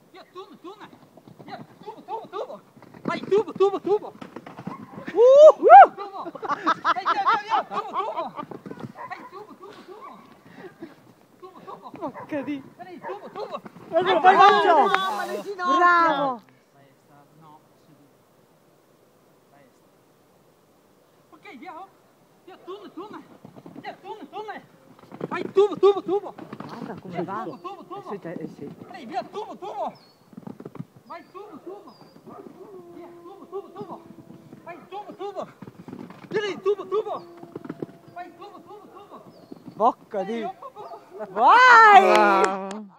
Via, tubo. Via, tubo. Vai, tubo. Tubo. Vai, via. Tubo. Vai, tubo. Porca di. Vieni, tubo. Ma che fai questo? Mamma, le ginocchia. Bravo. No, ok, via. Via, tunnel. Via, tunnel. Vai, tubo. Guarda come va. Tubo. Sì. Ehi, via, tubo. Vai, tubo. Via, tubo. Vai, tubo. Vieni, tubo. Vai, tubo. Bocca di. Ehi, oh. Vai!